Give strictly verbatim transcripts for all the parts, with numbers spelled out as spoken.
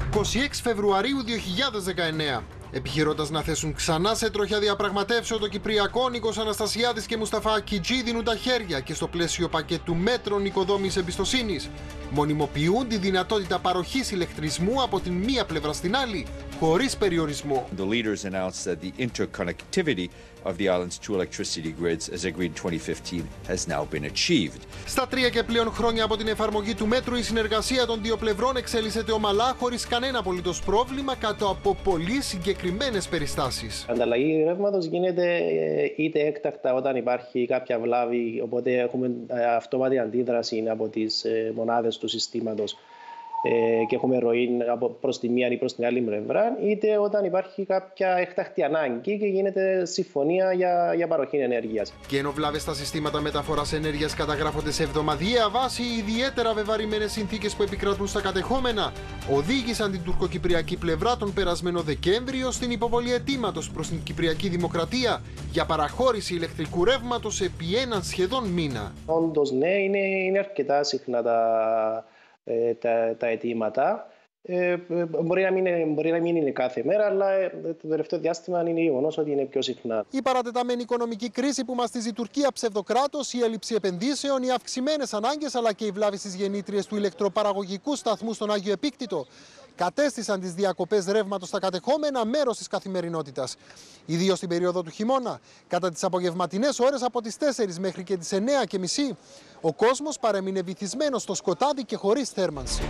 είκοσι έξι Φεβρουαρίου δύο χιλιάδες δεκαεννέα. Επιχειρώντας να θέσουν ξανά σε τροχιά διαπραγματεύσεων, το Κυπριακό, Νίκος Αναστασιάδης και Μουσταφά Ακιτζή δίνουν τα χέρια και στο πλαίσιο πακέτου μέτρων οικοδόμησης εμπιστοσύνης μονιμοποιούν τη δυνατότητα παροχής ηλεκτρισμού από την μία πλευρά στην άλλη, χωρίς περιορισμό. The leaders announced that the interconnectivity of the island's two electricity grids, as agreed in twenty fifteen, has now been achieved. Στα τρία και πλέον χρόνια από την εφαρμογή του μέτρου, η συνεργασία των δύο πλευρών εξελίσσεται ομαλά, χωρίς κανένα απολύτως πρόβλημα, κάτω από πολύ συγκεκριμένες περιστάσεις. Η ανταλλαγή ρεύματος γίνεται είτε έκτακτα όταν υπάρχει κάποια βλάβη, οπότε έχουμε αυτόματη αντίδραση από τις μονάδες του συστήματος και έχουμε ροή προς τη μία ή προς την άλλη πλευρά, είτε όταν υπάρχει κάποια έκτακτη ανάγκη και γίνεται συμφωνία για, για παροχή ενέργειας. Και ενώ βλάβες στα συστήματα μεταφοράς ενέργειας καταγράφονται σε εβδομαδιαία βάση, οι ιδιαίτερα βεβαρημένες συνθήκες που επικρατούν στα κατεχόμενα οδήγησαν την τουρκοκυπριακή πλευρά τον περασμένο Δεκέμβριο στην υποβολή αιτήματος προς την Κυπριακή Δημοκρατία για παραχώρηση ηλεκτρικού ρεύματος επί έναν σχεδόν μήνα. Όντως, ναι, είναι, είναι αρκετά συχνά τα. Τα, τα αιτήματα. Ε, μπορεί, να μην, μπορεί να μην είναι κάθε μέρα, αλλά το τελευταίο διάστημα είναι γεγονός ότι είναι πιο συχνά. Η παρατεταμένη οικονομική κρίση που μαστίζει η Τουρκία ψευδοκράτος, η έλλειψη επενδύσεων, οι αυξημένες ανάγκες αλλά και οι βλάβες στις γεννήτριες του ηλεκτροπαραγωγικού σταθμού στον Άγιο Επίκτητο κατέστησαν τις διακοπές ρεύματος στα κατεχόμενα μέρος της καθημερινότητας. Ιδίως στην περίοδο του χειμώνα, κατά τις απογευματινές ώρες από τις τέσσερις μέχρι και τις εννέα και μισή, ο κόσμος παρέμεινε βυθισμένος στο σκοτάδι και χωρίς θέρμανση.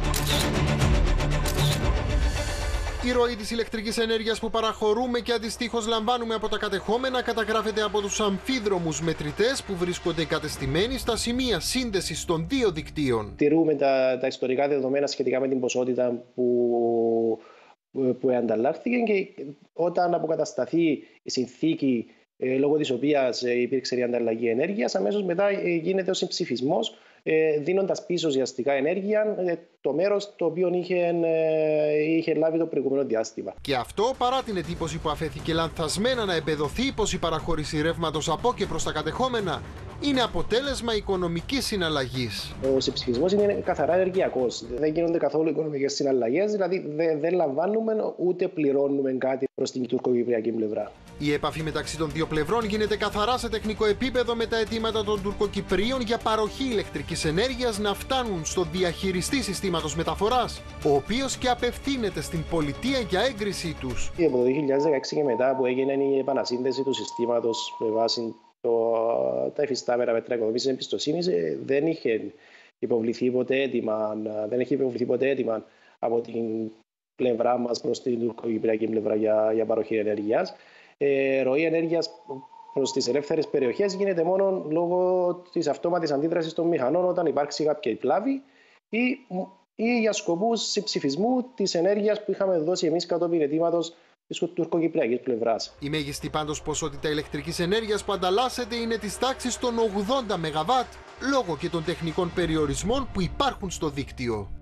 Η ροή της ηλεκτρικής ενέργειας που παραχωρούμε και αντιστοίχως λαμβάνουμε από τα κατεχόμενα καταγράφεται από τους αμφίδρομους μετρητές που βρίσκονται εγκατεστημένοι στα σημεία σύνδεσης των δύο δικτύων. Τηρούμε τα, τα ιστορικά δεδομένα σχετικά με την ποσότητα που, που ανταλλάχθηκε και όταν αποκατασταθεί η συνθήκη ε, λόγω της οποίας υπήρξε η ανταλλαγή ενέργειας, αμέσως μετά ε, γίνεται ο συμψηφισμός, δίνοντας πίσω ουσιαστικά ενέργεια το μέρος το οποίο είχε, είχε λάβει το προηγούμενο διάστημα. Και αυτό παρά την εντύπωση που αφέθηκε λανθασμένα να εμπεδοθεί πως η παραχώρηση ρεύματος από και προς τα κατεχόμενα είναι αποτέλεσμα οικονομικής συναλλαγής. Ο συμψηφισμός είναι καθαρά ενεργειακός. Δεν γίνονται καθόλου οικονομικές συναλλαγές, δηλαδή δεν, δεν λαμβάνουμε ούτε πληρώνουμε κάτι προς την τουρκοκυπριακή πλευρά. Η επαφή μεταξύ των δύο πλευρών γίνεται καθαρά σε τεχνικό επίπεδο με τα αιτήματα των Τουρκοκυπρίων για παροχή ηλεκτρικής ενέργειας να φτάνουν στο διαχειριστή συστήματος μεταφοράς, ο οποίος και απευθύνεται στην πολιτεία για έγκρισή τους. Από το δύο χιλιάδες δεκαέξι και μετά που έγινε η επανασύνδεση του συστήματος με βάση το, τα εφιστάμενα μέτρα οικοδόμησης εμπιστοσύνης, δεν είχε υποβληθεί ποτέ έτοιμα, δεν έχει υποβληθεί ποτέ έτοιμα από την πλευρά μας προς την τουρκοκυπριακή πλευρά για, για παροχή ενέργειας. Ε, ροή ενέργειας προς τις ελεύθερες περιοχές γίνεται μόνο λόγω της αυτόματης αντίδρασης των μηχανών όταν υπάρξει κάποια πλάβη ή, ή για σκοπούς συμψηφισμού της ενέργειας που είχαμε δώσει εμείς κατόπιν αιτήματος της τουρκοκυπριακής πλευράς. Η μέγιστη πάντως ποσότητα ηλεκτρικής ενέργειας που ανταλλάσσεται είναι της τάξης των ογδόντα μεγαβάτ λόγω και των τεχνικών περιορισμών που υπάρχουν στο δίκτυο.